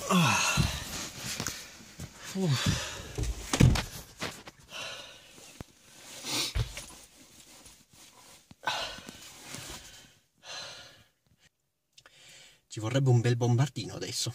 Ci vorrebbe un bel bombardino adesso.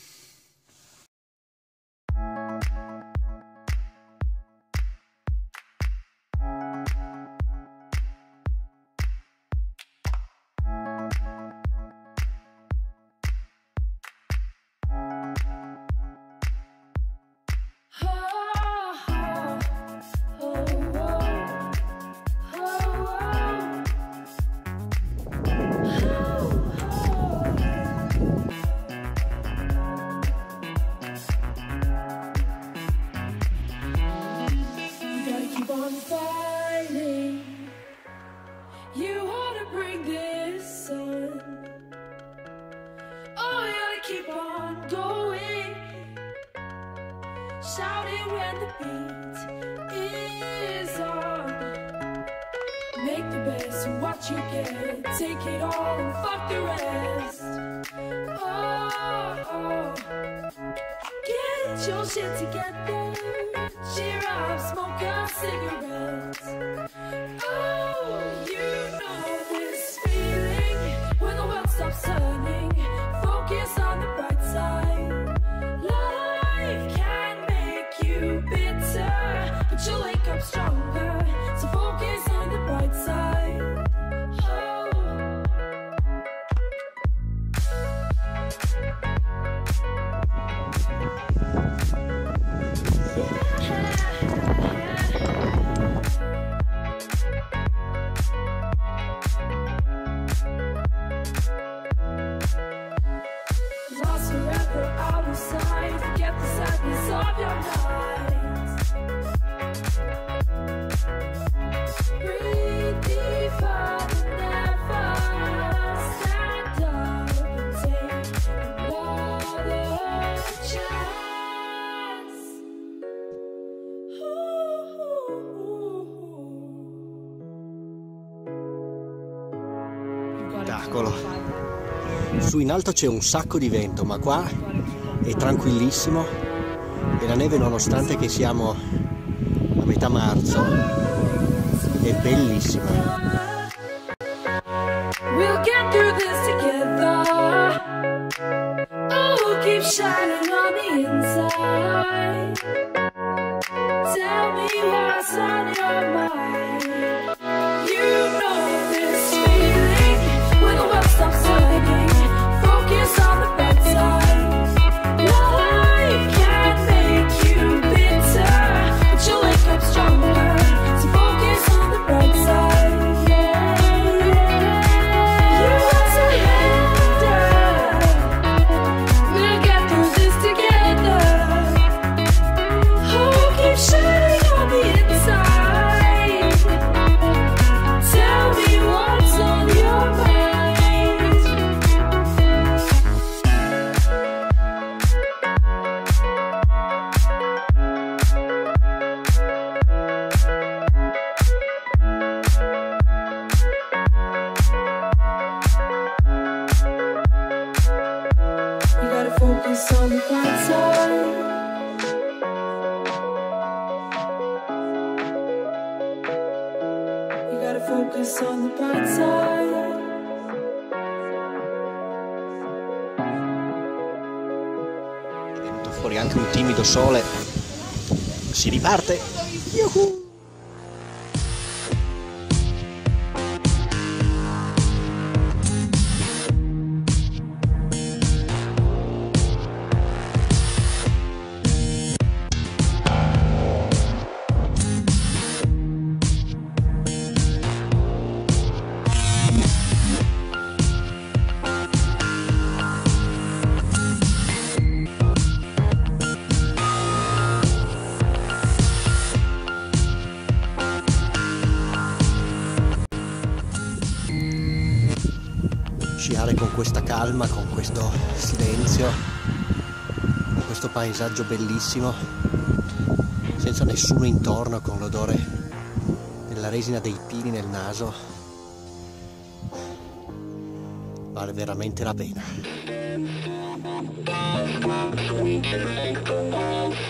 Shouting when the beat is on. Make the best of what you get. Take it all and fuck the rest. Oh, get your shit together. Cheer up, smoke a cigarette. Oh, you know this feeling when the world stops turning. Focus on the bright side. Life can make you bitter, but you'll wake up stronger. So focus on the bright side. Oh. Lost forever out of sight. Forget the sadness of your nights. Breathe deeper than ever. Stand up and take another chance. Spettacolo. Su in alto c'è un sacco di vento, ma qua è tranquillissimo e la neve, nonostante che siamo a metà marzo, è bellissima. We'll get through this together. Oh, keep shining on the inside. Tell me what's on your mind. You know this feeling when the world stops turning. Focus on the bright side. Life can make you bitter, but you'll wake up stronger. So focus on the bright side. You won't surrender. We'll get through this together. Oh, keep shining on the inside. Tell me what's on your mind. You gotta focus on the bright side. You gotta focus on the bright side. È venuto fuori anche un timido sole. Si riparte. Yuhu! Sciare con questa calma, con questo silenzio, con questo paesaggio bellissimo, senza nessuno intorno, con l'odore della resina dei pini nel naso, vale veramente la pena. Thank you.